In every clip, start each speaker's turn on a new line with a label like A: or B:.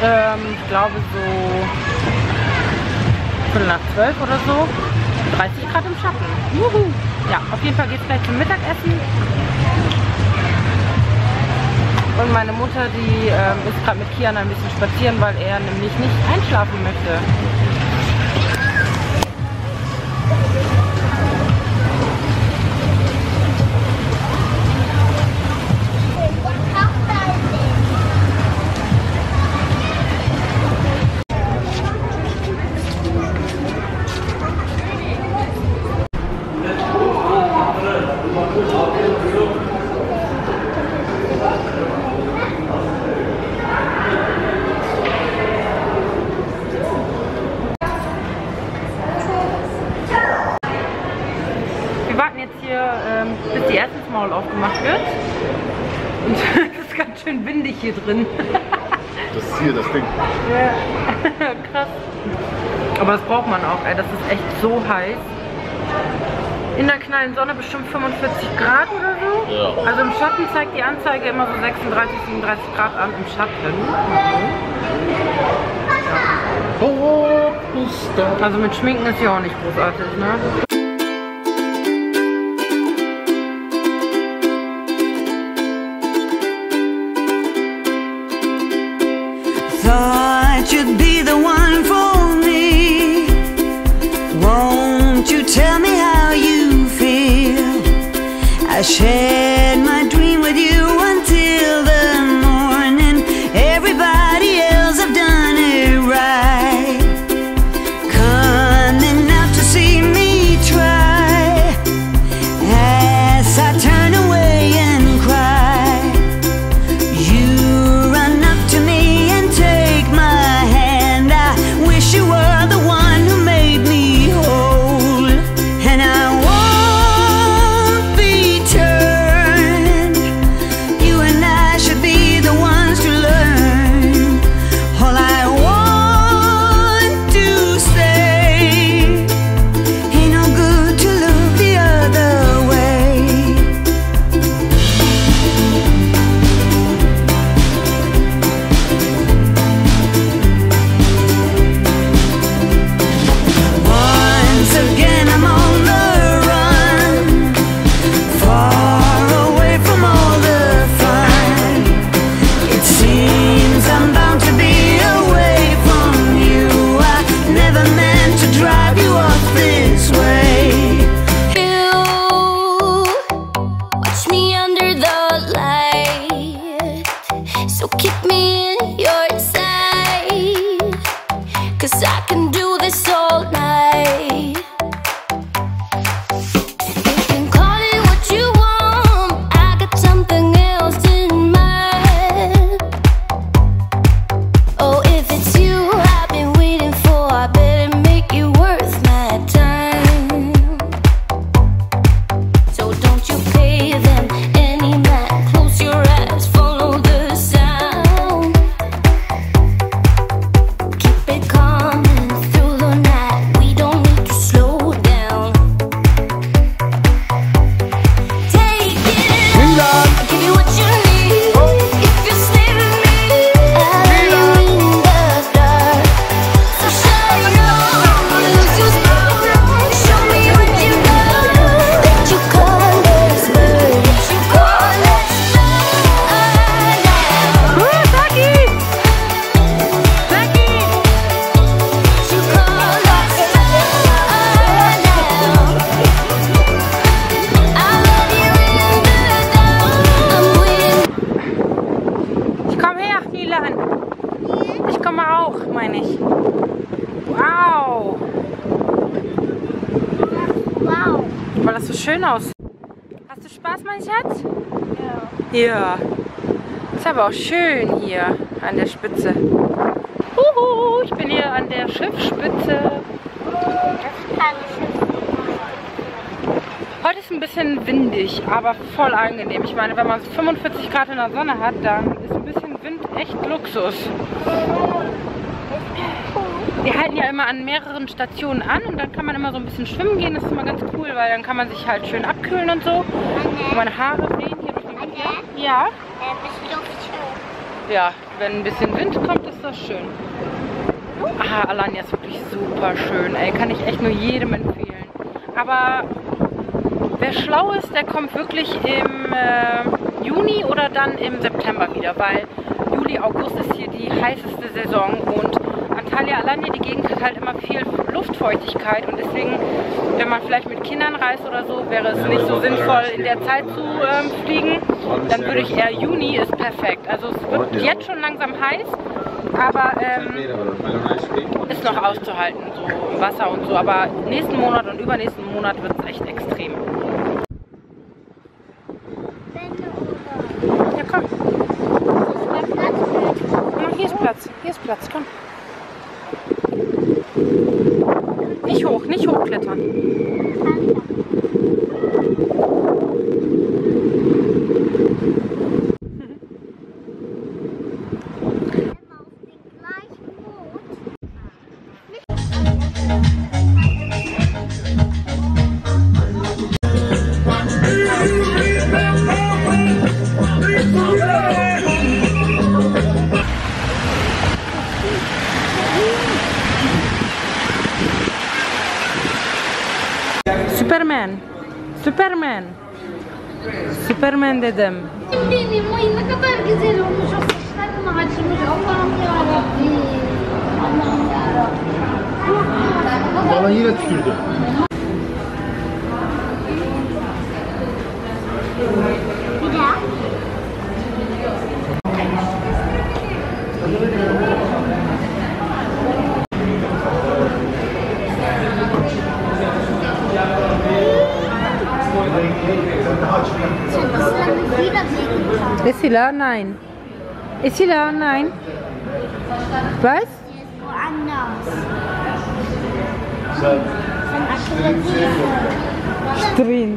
A: Ich glaube so 11:45 oder so. 30 Grad im Schatten. Juhu. Ja, auf jeden Fall geht es gleich zum Mittagessen. Und meine Mutter, die ist gerade mit Kian ein bisschen spazieren, weil er nämlich nicht einschlafen möchte. Wir warten jetzt hier, bis die Essensmaul aufgemacht wird. Und es ist ganz schön windig hier drin.
B: Das ist hier das Ding.
A: Ja, krass. Aber das braucht man auch, ey. Das ist echt so heiß. In der knallen Sonne bestimmt 45 Grad oder so.
B: Ja.
A: Also im Schatten zeigt die Anzeige immer so 36, 37 Grad an im Schatten. Ja. Also mit Schminken ist ja auch nicht großartig, ne?
C: Thought you'd be the one for me. Won't you tell me how you feel? I shared my dream with you until the morning. Everybody else have done it right. Coming out to see me try. As I turn away and cry, you run up to me and take my hand. I wish you were the one who made me whole, and I won't be turned. You and I should be the ones to learn. All I want to say, ain't no good to look the other way. Once again I'm on the run, far away from all the fun. It seems I'm bound to be away from you. I never meant to drive you off this way. You watch me under the light, so keep me in your sight, 'cause I can do this all night. You can call it what you want, I got something else in mind. Oh, if it's you I've been waiting for, I better make you worth my time. So don't you pay them any mind, close your eyes, follow the sound. Keep it coming through the night, we don't need to slow down. Take it all, I'll give you what you need. If you stay with me, I'll leave you in the dark. So shine on, lose your spark, show me what you got. Let you call us bird, let you call us love now.
A: Becky! Becky!
C: Let you call us love now. I love you in the dark. I'm waiting.
A: Ich komm her, Milan. Ich komme auch, meine ich. Wow.
D: Wow.
A: Weil das so schön aus. Hast du Spaß, mein Schatz? Ja. Ja. Ist aber auch schön hier an der Spitze. Ich bin hier an der Schiffsspitze.
D: Das kann ich.
A: Heute ist ein bisschen windig, aber voll angenehm. Ich meine, wenn man 45 Grad in der Sonne hat, dann ist ein bisschen Wind echt Luxus. Wir halten ja immer an mehreren Stationen an und dann kann man immer so ein bisschen schwimmen gehen. Das ist immer ganz cool, weil dann kann man sich halt schön abkühlen und so. Und meine Haare wehen hier durch den Wind. Ja?
D: Bist du schön?
A: Ja. wenn ein bisschen Wind kommt, ist das schön. Ah, Alanya ist wirklich super schön, ey. Kann ich echt nur jedem empfehlen. Aber wer schlau ist, der kommt wirklich im Juni oder dann im September wieder, weil Juli, August ist hier die heißeste Saison und Antalya, Alanya, die Gegend hat halt immer viel Luftfeuchtigkeit und deswegen, wenn man vielleicht mit Kindern reist oder so, wäre es nicht so sinnvoll, in der Zeit zu fliegen. Dann würde ich eher Juni, ist perfekt. Also es wird jetzt schon langsam heiß, aber ist noch auszuhalten, so im Wasser und so. Aber nächsten Monat und übernächsten Monat wird es echt extrem. Ja, komm. Oh, hier ist Platz. Hier ist Platz, komm. Nicht hochklettern. Superman dedim.
D: Benim ay ne kadar güzel olmuş. O saçlarım açmış. Allah'ım yarabbim. Allah'ım yarabbim.
B: Bana yine tükürdü.
D: Bir daha.
A: Ist sie da? Nein. Ist sie da? Nein. Was?
D: Woanders.
A: Drin.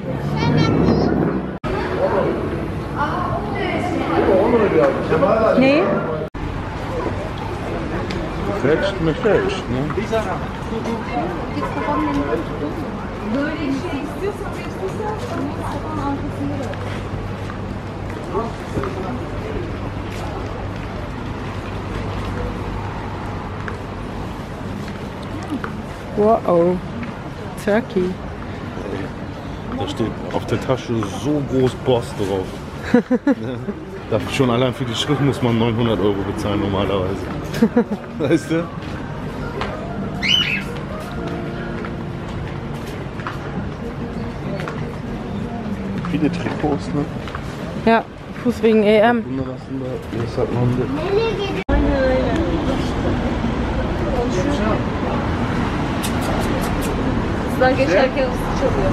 A: Nee?
B: Fetcht mir fetcht, ne?
A: Wow. Turkey.
B: Da steht auf der Tasche so groß Boss drauf. Schon allein für die Schrift muss man 900 € bezahlen normalerweise. Weißt du? Viele Trikots, ne?
A: Ja, Fuß wegen EM.
E: Kızlar geçerken ısı çalıyor.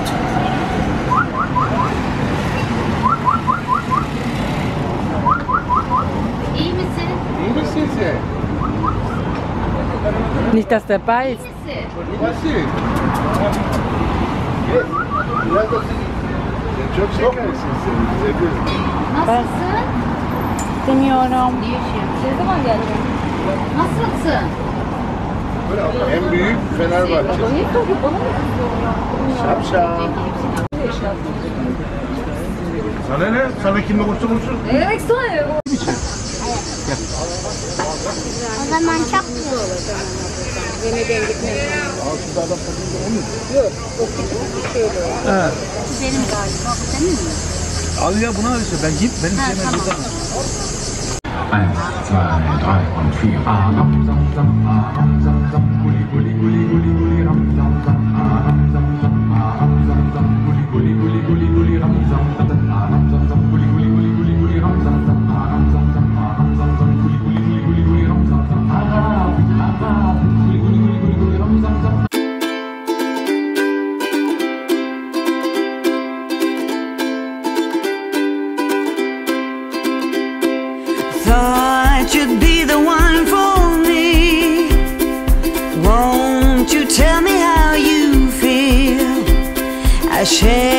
D: İyi misin?
B: İyi misin sen?
A: Nicht, dass der beißt.
B: Nasıl? Biraz da çok şekersin sen.
D: Nasılsın?
A: Bilmiyorum.
E: Ne zaman geldin?
D: Nasılsın?
B: En büyük Fenerbahçe.
E: Niye soruyor? Bana mı kızıyorsun?
B: Şapşal. Sana ne? Sana kim olursa olsun.
E: Ne demek sana ya?
D: O zaman çok güzel olur.
E: Yemeden gitmeyin.
D: Güzelim galiba. Senin mi?
F: Al ya buna işte ben git benim
D: Ha,
F: şeyime
D: tamam.
F: 1, 2, 3 und 4. Aram zam zam, aram zam zam, guli guli guli guli guli ram zam zam, aram zam zam, aram zam zam, guli guli guli guli guli ram zam zam, aram zam zam, guli guli guli guli guli ram zam zam, aram zam zam, aram zam zam, guli guli guli guli guli ram zam zam, aram guli guli guli guli guli ram zam zam.
C: Thought you'd be the one for me. Won't you tell me how you feel? I share